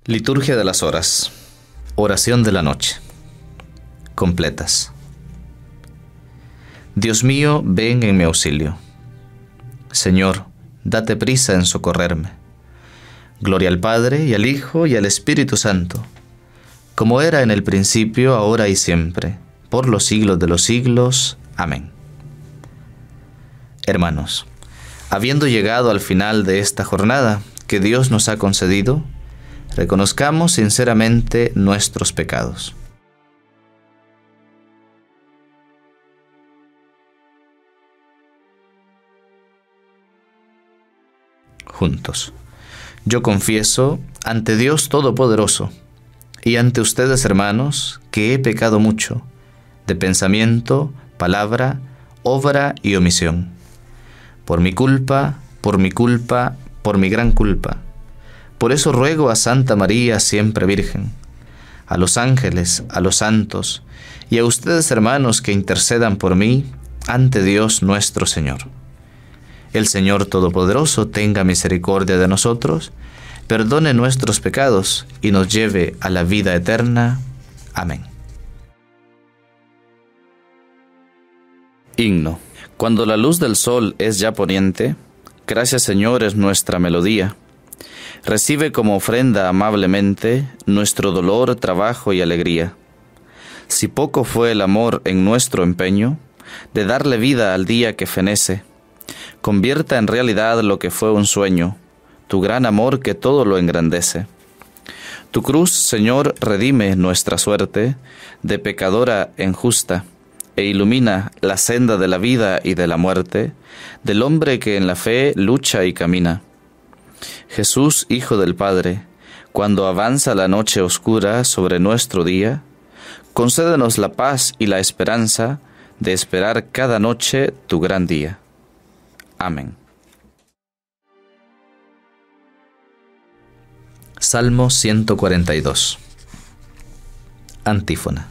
Liturgia de las horas. Oración de la noche. Completas. Dios mío, ven en mi auxilio. Señor, date prisa en socorrerme. Gloria al Padre, y al Hijo, y al Espíritu Santo, como era en el principio, ahora y siempre, por los siglos de los siglos. Amén. Hermanos, habiendo llegado al final de esta jornada que Dios nos ha concedido, reconozcamos sinceramente nuestros pecados. Juntos. Yo confieso ante Dios Todopoderoso y ante ustedes, hermanos, que he pecado mucho, de pensamiento, palabra, obra y omisión. Por mi culpa, por mi gran culpa. Por eso ruego a Santa María, siempre Virgen, a los ángeles, a los santos, y a ustedes, hermanos, que intercedan por mí ante Dios nuestro Señor. El Señor Todopoderoso tenga misericordia de nosotros, perdone nuestros pecados y nos lleve a la vida eterna. Amén. Himno. Cuando la luz del sol es ya poniente, gracias, Señor, es nuestra melodía. Recibe como ofrenda amablemente nuestro dolor, trabajo y alegría. Si poco fue el amor en nuestro empeño de darle vida al día que fenece, convierta en realidad lo que fue un sueño, tu gran amor que todo lo engrandece. Tu cruz, Señor, redime nuestra suerte de pecadora en justa, e ilumina la senda de la vida y de la muerte, del hombre que en la fe lucha y camina. Jesús, Hijo del Padre, cuando avanza la noche oscura sobre nuestro día, concédenos la paz y la esperanza de esperar cada noche tu gran día. Amén. Salmo 142. Antífona.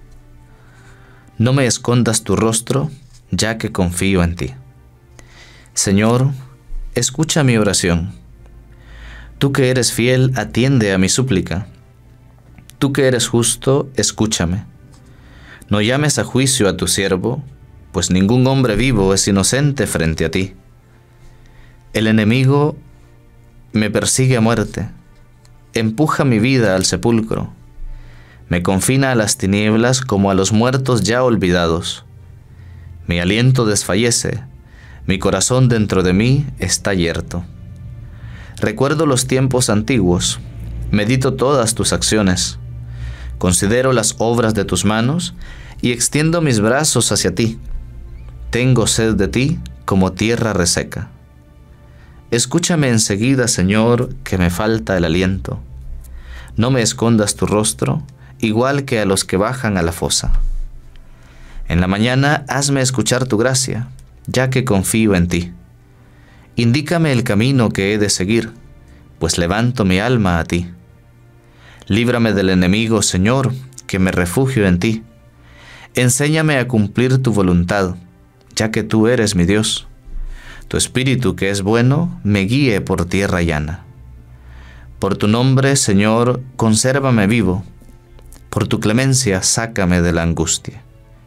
No me escondas tu rostro, ya que confío en ti. Señor, escucha mi oración. Tú que eres fiel, atiende a mi súplica. Tú que eres justo, escúchame. No llames a juicio a tu siervo, pues ningún hombre vivo es inocente frente a ti. El enemigo me persigue a muerte, empuja mi vida al sepulcro, me confina a las tinieblas como a los muertos ya olvidados. Mi aliento desfallece, mi corazón dentro de mí está yerto. Recuerdo los tiempos antiguos, medito todas tus acciones, considero las obras de tus manos y extiendo mis brazos hacia ti. Tengo sed de ti como tierra reseca. Escúchame enseguida, Señor, que me falta el aliento. No me escondas tu rostro, igual que a los que bajan a la fosa. En la mañana hazme escuchar tu gracia, ya que confío en ti. Indícame el camino que he de seguir, pues levanto mi alma a ti. Líbrame del enemigo, Señor, que me refugio en ti. Enséñame a cumplir tu voluntad, ya que tú eres mi Dios. Tu espíritu, que es bueno, me guíe por tierra llana. Por tu nombre, Señor, consérvame vivo. Por tu clemencia, sácame de la angustia.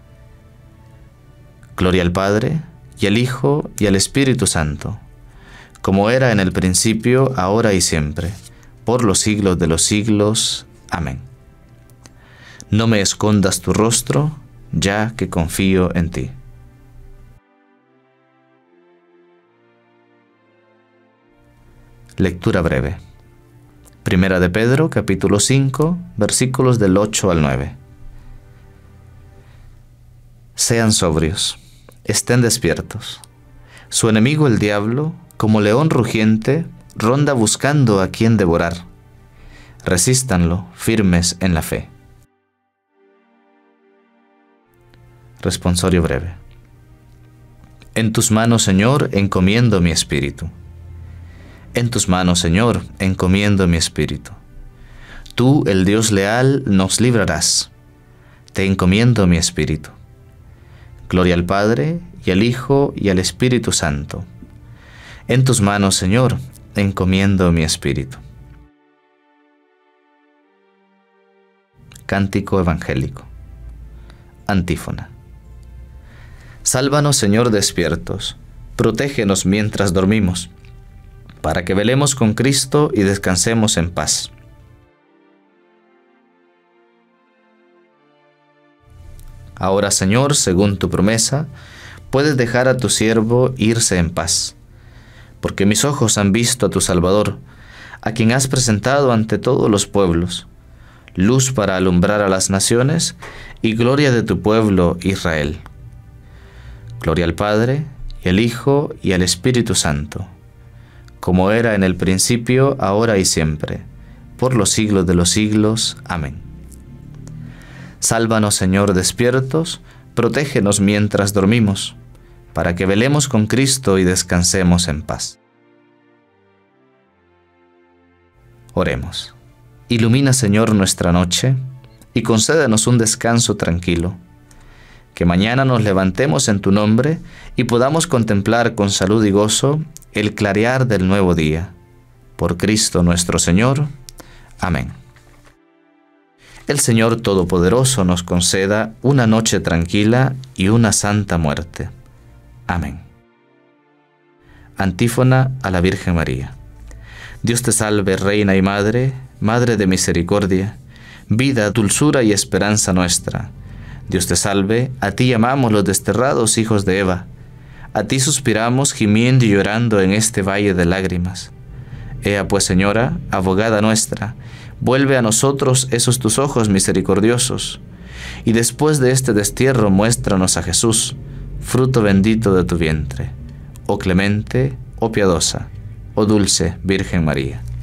Gloria al Padre, y al Hijo, y al Espíritu Santo, como era en el principio, ahora y siempre, por los siglos de los siglos. Amén. No me escondas tu rostro, ya que confío en ti. Lectura breve. Primera de Pedro, capítulo 5, versículos del 8 al 9. Sean sobrios, estén despiertos. Su enemigo el diablo, como león rugiente, ronda buscando a quien devorar. Resístanlo, firmes en la fe. Responsorio breve. En tus manos, Señor, encomiendo mi espíritu. En tus manos, Señor, encomiendo mi espíritu. Tú, el Dios leal, nos librarás. Te encomiendo mi espíritu. Gloria al Padre, y al Hijo, y al Espíritu Santo. En tus manos, Señor, encomiendo mi espíritu. Cántico evangélico. Antífona. Sálvanos, Señor, despiertos, protégenos mientras dormimos, para que velemos con Cristo y descansemos en paz. Ahora, Señor, según tu promesa, puedes dejar a tu siervo irse en paz, porque mis ojos han visto a tu Salvador, a quien has presentado ante todos los pueblos, luz para alumbrar a las naciones y gloria de tu pueblo Israel. Gloria al Padre, y al Hijo, y al Espíritu Santo, como era en el principio, ahora y siempre, por los siglos de los siglos. Amén. Sálvanos, Señor, despiertos, protégenos mientras dormimos, para que velemos con Cristo y descansemos en paz. Oremos. Ilumina, Señor, nuestra noche, y concédenos un descanso tranquilo. Que mañana nos levantemos en tu nombre y podamos contemplar con salud y gozo el clarear del nuevo día. Por Cristo nuestro Señor. Amén. El Señor Todopoderoso nos conceda una noche tranquila y una santa muerte. Amén. Antífona a la Virgen María. Dios te salve, Reina y Madre, Madre de misericordia, vida, dulzura y esperanza nuestra. Dios te salve, a ti llamamos los desterrados hijos de Eva. A ti suspiramos gimiendo y llorando en este valle de lágrimas. Ea pues, Señora, abogada nuestra, vuelve a nosotros esos tus ojos misericordiosos, y después de este destierro muéstranos a Jesús, fruto bendito de tu vientre. Oh clemente, oh piadosa, oh dulce Virgen María.